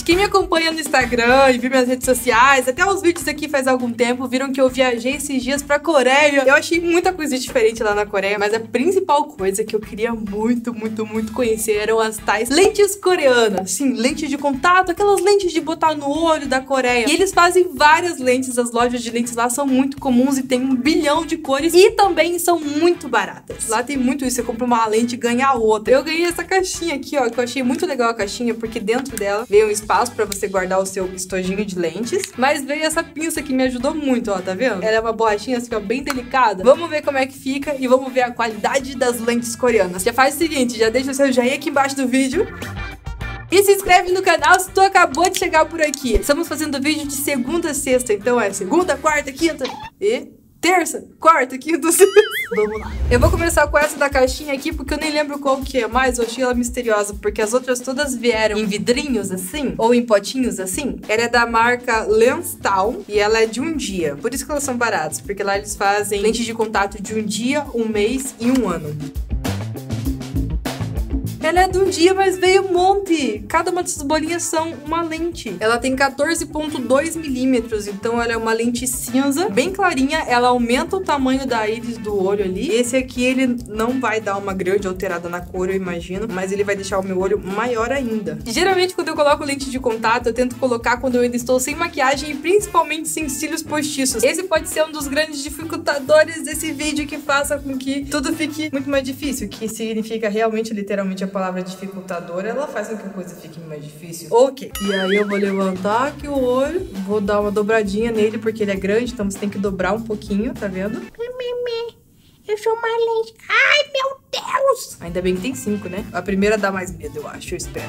Quem me acompanha no Instagram e viu minhas redes sociais, até os vídeos aqui faz algum tempo, viram que eu viajei esses dias pra Coreia. Eu achei muita coisa diferente lá na Coreia, mas a principal coisa que eu queria muito conhecer eram as tais lentes coreanas. Sim, lentes de contato, aquelas lentes de botar no olho da Coreia. E eles fazem várias lentes, as lojas de lentes lá são muito comuns e tem 1 bilhão de cores e também são muito baratas. Lá tem muito isso, você compra uma lente e ganha outra. Eu ganhei essa caixinha aqui, ó, que eu achei muito legal a caixinha, porque dentro dela veio um espaço pra você guardar o seu estojinho de lentes, mas veio essa pinça que me ajudou muito, ó, tá vendo? Ela é uma borrachinha assim, ó, bem delicada. Vamos ver como é que fica e vamos ver a qualidade das lentes coreanas. Já faz o seguinte, já deixa o seu joinha aqui embaixo do vídeo. E se inscreve no canal se tu acabou de chegar por aqui. Estamos fazendo vídeo de segunda a sexta, então é segunda, quarta, quinta e terça, quarta, quinta, sexta. Vamos lá. Eu vou começar com essa da caixinha aqui, porque eu nem lembro qual que é, mas eu achei ela misteriosa, porque as outras todas vieram em vidrinhos assim, ou em potinhos assim. Ela é da marca Lenstown e ela é de 1 dia. Por isso que elas são baratas, porque lá eles fazem lentes de contato de 1 dia, 1 mês e 1 ano. Ela é de 1 dia, mas veio um monte. Cada uma dessas bolinhas são uma lente. Ela tem 14,2 milímetros, então ela é uma lente cinza, bem clarinha. Ela aumenta o tamanho da íris do olho ali. Esse aqui, ele não vai dar uma grande alterada na cor, eu imagino, mas ele vai deixar o meu olho maior ainda. E, geralmente, quando eu coloco lente de contato, eu tento colocar quando eu ainda estou sem maquiagem e principalmente sem cílios postiços. Esse pode ser um dos grandes dificultadores desse vídeo, que faça com que tudo fique muito mais difícil, que significa realmente, literalmente, a palavra dificultadora, ela faz com que a coisa fique mais difícil. Ok. E aí eu vou levantar aqui o olho, vou dar uma dobradinha nele, porque ele é grande, então você tem que dobrar um pouquinho, tá vendo? Eu sou uma lente. Ai, meu Deus! Ainda bem que tem 5, né? A primeira dá mais medo, eu acho, eu espero.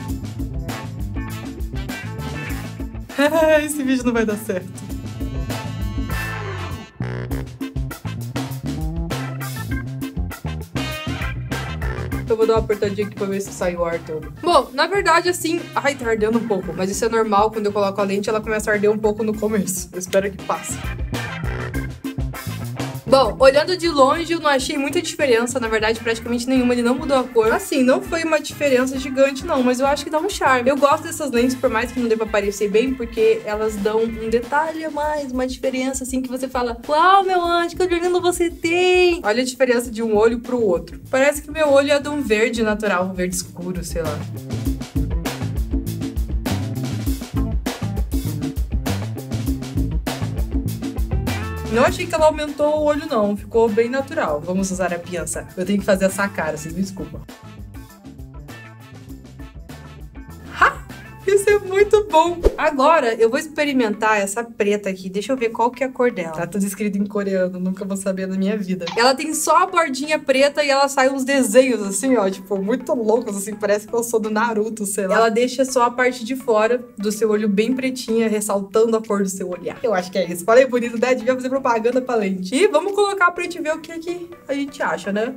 Esse vídeo não vai dar certo. Eu vou dar uma apertadinha aqui pra ver se sai o ar todo. Bom, na verdade, assim... Ai, tá ardendo um pouco. Mas isso é normal, quando eu coloco a lente, ela começa a arder um pouco no começo. Eu espero que passe. Bom, olhando de longe, eu não achei muita diferença. Na verdade, praticamente nenhuma. Ele não mudou a cor. Assim, não foi uma diferença gigante, não. Mas eu acho que dá um charme. Eu gosto dessas lentes, por mais que não dê pra parecer bem, porque elas dão um detalhe a mais, uma diferença, assim, que você fala: uau, meu anjo, que olho lindo você tem! Olha a diferença de um olho pro outro. Parece que meu olho é de um verde natural, um verde escuro, sei lá. Não achei que ela aumentou o olho, não. Ficou bem natural. Vamos usar a pinça. Eu tenho que fazer essa cara, vocês me desculpam. Ha! Isso é muito bom! Agora, eu vou experimentar essa preta aqui. Deixa eu ver qual que é a cor dela. Tá tudo escrito em coreano, nunca vou saber na minha vida. Ela tem só a bordinha preta e ela sai uns desenhos assim, ó, tipo, muito loucos, assim, parece que eu sou do Naruto, sei lá. Ela deixa só a parte de fora do seu olho bem pretinha, ressaltando a cor do seu olhar. Eu acho que é isso. Falei bonito, né? Devia fazer propaganda pra lente. E vamos colocar pra gente ver o que, que a gente acha, né?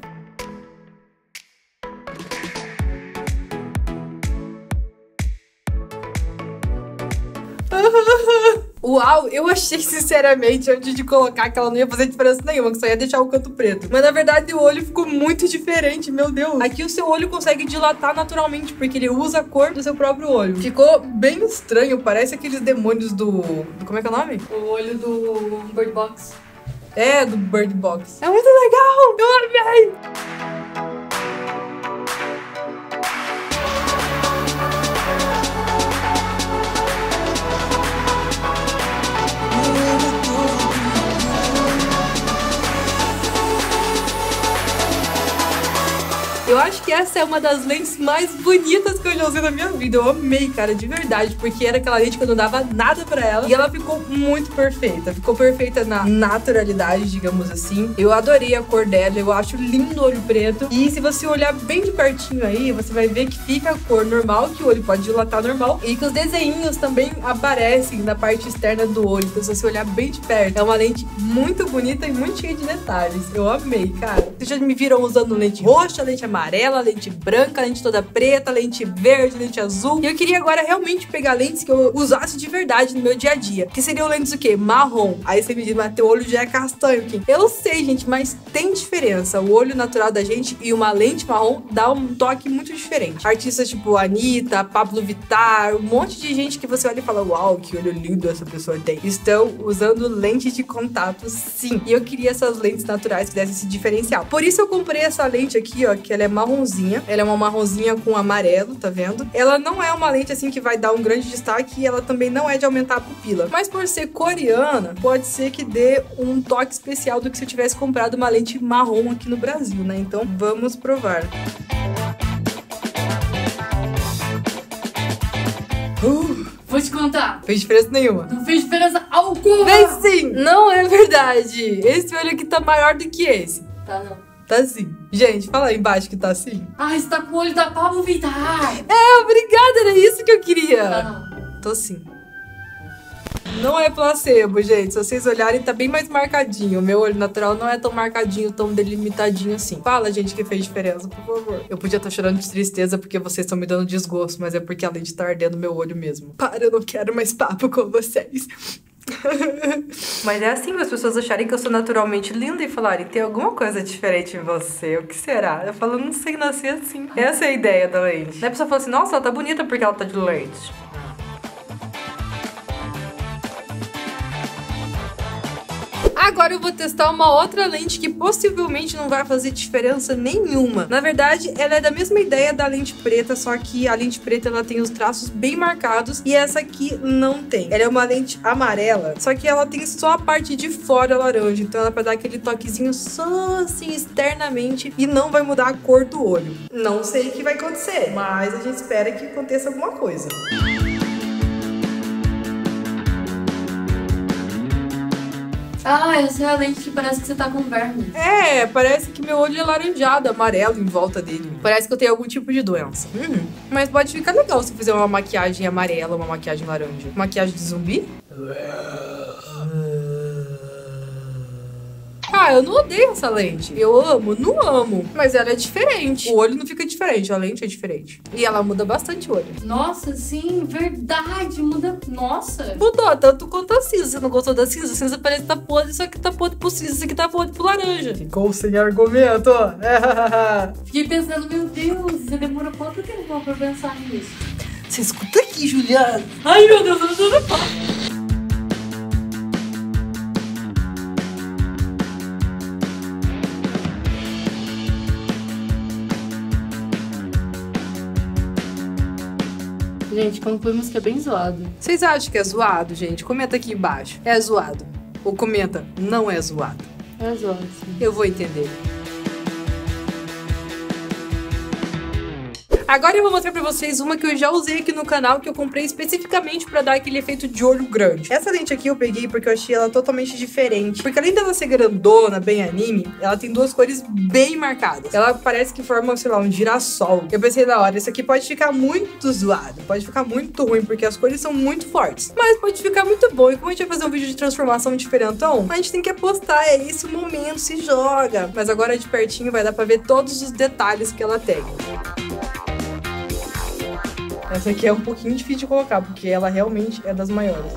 Uau, eu achei sinceramente antes de colocar que ela não ia fazer diferença nenhuma, que só ia deixar o canto preto. Mas na verdade o olho ficou muito diferente, meu Deus. Aqui o seu olho consegue dilatar naturalmente, porque ele usa a cor do seu próprio olho. Ficou bem estranho, parece aqueles demônios do como é que é o nome? O olho do Bird Box. É, do Bird Box. É muito legal, eu amei! Eu acho que essa é uma das lentes mais bonitas que eu já usei na minha vida. Eu amei, cara, de verdade, porque era aquela lente que eu não dava nada pra ela. E ela ficou muito perfeita. Ficou perfeita na naturalidade, digamos assim. Eu adorei a cor dela, eu acho lindo o olho preto. E se você olhar bem de pertinho aí, você vai ver que fica a cor normal, que o olho pode dilatar normal. E que os desenhinhos também aparecem na parte externa do olho. Então se você olhar bem de perto, é uma lente muito bonita e muito cheia de detalhes. Eu amei, cara. Vocês já me viram usando lente roxa, lente amarela, amarela, lente branca, lente toda preta, lente verde, lente azul. E eu queria agora realmente pegar lentes que eu usasse de verdade no meu dia a dia. Que seriam lentes o quê? Marrom. Aí você me diz, mas teu olho já é castanho aqui. Eu sei, gente, mas tem diferença. O olho natural da gente e uma lente marrom dá um toque muito diferente. Artistas tipo Anitta, Pablo Vittar, um monte de gente que você olha e fala, uau, que olho lindo essa pessoa tem. Estão usando lente de contato, sim. E eu queria essas lentes naturais que dessem esse diferencial. Por isso eu comprei essa lente aqui, ó, que ela é marronzinha. Ela é uma marronzinha com amarelo, tá vendo? Ela não é uma lente assim que vai dar um grande destaque e ela também não é de aumentar a pupila. Mas por ser coreana, pode ser que dê um toque especial do que se eu tivesse comprado uma lente marrom aqui no Brasil, né? Então vamos provar. Vou te contar. Fez diferença nenhuma. Não fez diferença alguma. Fez sim! Não é verdade. Esse olho aqui tá maior do que esse. Tá não. Tá sim. Gente, fala aí embaixo que tá assim. Ai, você tá com o olho da Pablo Vittar. É, obrigada, era isso que eu queria. Tá não. Tô sim. Não é placebo, gente. Se vocês olharem, tá bem mais marcadinho. O meu olho natural não é tão marcadinho, tão delimitadinho assim. Fala, gente, que fez diferença, por favor. Eu podia estar chorando de tristeza porque vocês estão me dando desgosto, mas é porque além de estar ardendo meu olho mesmo. Para, eu não quero mais papo com vocês. Mas é assim, as pessoas acharem que eu sou naturalmente linda e falarem, tem alguma coisa diferente em você, o que será? Eu falo, não sei, nasci assim. Essa é a ideia da lente. Daí a pessoa fala assim, nossa, ela tá bonita porque ela tá de lente. Agora eu vou testar uma outra lente que possivelmente não vai fazer diferença nenhuma. Na verdade, ela é da mesma ideia da lente preta, só que a lente preta ela tem os traços bem marcados e essa aqui não tem. Ela é uma lente amarela, só que ela tem só a parte de fora laranja, então ela vai dar aquele toquezinho só assim externamente e não vai mudar a cor do olho. Não sei o que vai acontecer, mas a gente espera que aconteça alguma coisa. Ah, essa é a lente que parece que você tá com verme. É, parece que meu olho é laranjado, amarelo em volta dele. Parece que eu tenho algum tipo de doença. Mas pode ficar legal se fizer uma maquiagem amarela, uma maquiagem laranja. Maquiagem de zumbi? Ah, eu não odeio essa lente. Eu amo, não amo. Mas ela é diferente. O olho não fica diferente, a lente é diferente. E ela muda bastante o olho. Nossa, sim, verdade. Muda. Nossa. Mudou tanto quanto a cinza. Você não gostou da cinza? A cinza parece que tá podre, só que tá podre pro cinza. Isso aqui tá podre pro laranja. Ficou sem argumento. Fiquei pensando, meu Deus, você demorou quanto tempo pra pensar nisso? Você escuta aqui, Juliana. Ai, meu Deus, eu não tô falando. Gente, como foi música bem zoado. Vocês acham que é zoado, gente? Comenta aqui embaixo. É zoado. Ou comenta, não é zoado. É zoado, sim. Eu vou entender. Agora eu vou mostrar pra vocês uma que eu já usei aqui no canal, que eu comprei especificamente pra dar aquele efeito de olho grande. Essa lente aqui eu peguei porque eu achei ela totalmente diferente. Porque além dela ser grandona, bem anime, ela tem duas cores bem marcadas. Ela parece que forma, sei lá, um girassol. Eu pensei na hora, isso aqui pode ficar muito zoado, pode ficar muito ruim, porque as cores são muito fortes. Mas pode ficar muito bom. E como a gente vai fazer um vídeo de transformação diferentão, a gente tem que apostar, é esse o momento, se joga. Mas agora de pertinho vai dar pra ver todos os detalhes que ela tem. Essa aqui é um pouquinho difícil de colocar, porque ela realmente é das maiores.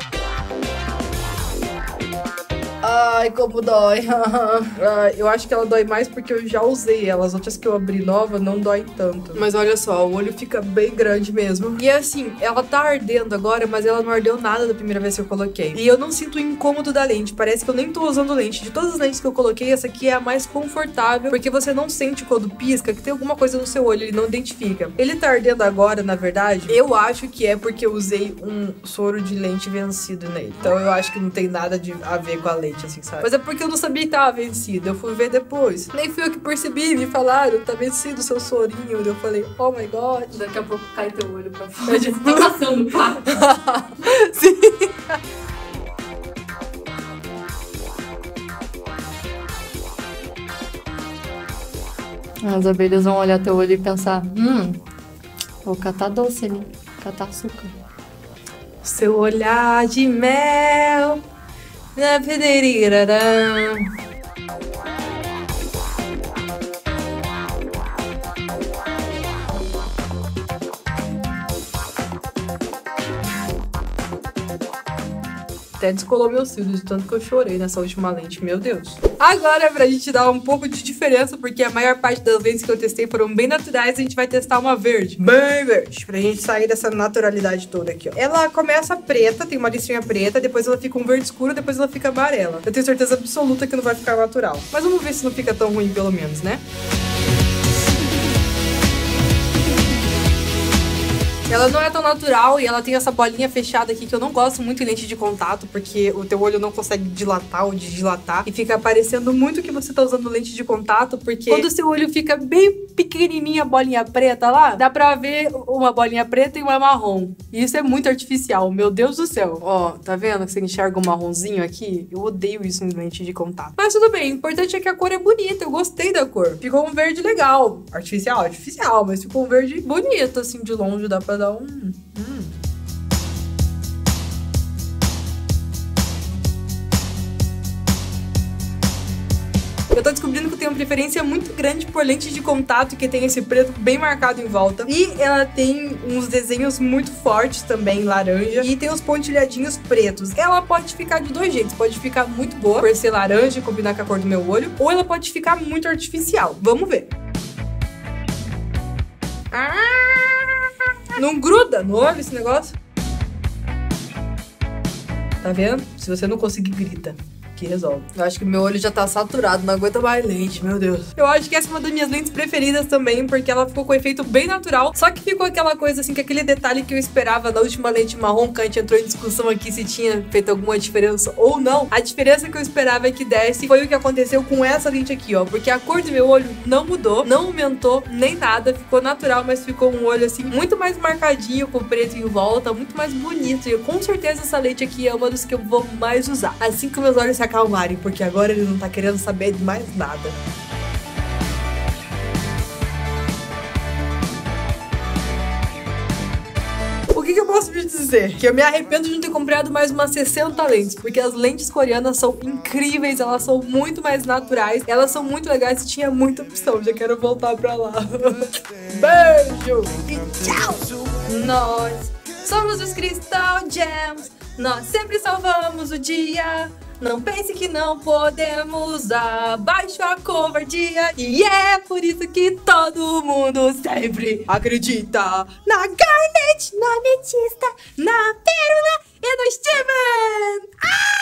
Ai, como dói. Eu acho que ela dói mais porque eu já usei ela. As outras que eu abri nova não dói tanto. Mas olha só, o olho fica bem grande mesmo. E assim, ela tá ardendo agora, mas ela não ardeu nada da primeira vez que eu coloquei. E eu não sinto o incômodo da lente. Parece que eu nem tô usando lente. De todas as lentes que eu coloquei, essa aqui é a mais confortável, porque você não sente quando pisca que tem alguma coisa no seu olho, ele não identifica. Ele tá ardendo agora, na verdade, eu acho que é porque eu usei um soro de lente vencido nele. Então eu acho que não tem nada a ver com a lente, assim, sabe? Mas é porque eu não sabia que tava vencido. Eu fui ver depois. Nem fui eu que percebi, me falaram, tá vencido o seu sorinho. Eu falei, oh my god. Daqui a pouco cai teu olho pra fora. Tá passando, pá. Sim. As abelhas vão olhar teu olho e pensar, vou catar doce ali, catar açúcar. Seu olhar de mel. Até descolou meus cílios, de tanto que eu chorei nessa última lente, meu Deus. Agora, pra gente dar um pouco de diferença, porque a maior parte das lentes que eu testei foram bem naturais, a gente vai testar uma verde. Bem verde, pra gente sair dessa naturalidade toda aqui, ó. Ela começa preta, tem uma listinha preta, depois ela fica um verde escuro, depois ela fica amarela. Eu tenho certeza absoluta que não vai ficar natural. Mas vamos ver se não fica tão ruim, pelo menos, né? Ela não é tão natural e ela tem essa bolinha fechada aqui que eu não gosto muito em lente de contato, porque o teu olho não consegue dilatar ou desdilatar e fica parecendo muito que você tá usando lente de contato, porque quando o seu olho fica bem pequenininha, a bolinha preta lá, dá pra ver uma bolinha preta e uma marrom. E isso é muito artificial, meu Deus do céu. Ó, tá vendo que você enxerga um marronzinho aqui? Eu odeio isso em lente de contato. Mas tudo bem, o importante é que a cor é bonita, eu gostei da cor. Ficou um verde legal. Artificial, mas ficou um verde bonito, assim, de longe, dá pra dar um... Eu tô descobrindo que eu tenho uma preferência muito grande por lente de contato, que tem esse preto bem marcado em volta. E ela tem uns desenhos muito fortes também, laranja. E tem os pontilhadinhos pretos. Ela pode ficar de dois jeitos. Pode ficar muito boa, por ser laranja e combinar com a cor do meu olho. Ou ela pode ficar muito artificial. Vamos ver. Não gruda no olho esse negócio? Tá vendo? Se você não conseguir, grita. Que resolve. Eu acho que meu olho já tá saturado, não aguenta mais lente, meu Deus. Eu acho que essa é uma das minhas lentes preferidas também, porque ela ficou com um efeito bem natural, só que ficou aquela coisa assim, que aquele detalhe que eu esperava da última lente marrom, que a gente entrou em discussão aqui se tinha feito alguma diferença ou não. A diferença que eu esperava é que desse foi o que aconteceu com essa lente aqui, ó, porque a cor do meu olho não mudou, não aumentou nem nada, ficou natural, mas ficou um olho assim, muito mais marcadinho, com preto em volta, muito mais bonito, e com certeza essa lente aqui é uma das que eu vou mais usar, assim que meus olhos se acalmarem, porque agora ele não tá querendo saber de mais nada. O que eu posso te dizer? Que eu me arrependo de não ter comprado mais umas 60 lentes, porque as lentes coreanas são incríveis, elas são muito mais naturais, elas são muito legais e tinha muita opção. Já quero voltar pra lá. Beijo e tchau! Nós somos os Crystal Gems, nós sempre salvamos o dia. Não pense que não podemos, abaixo a covardia. E é por isso que todo mundo sempre acredita na Garnet, na Ametista, na Pérola e no Steven.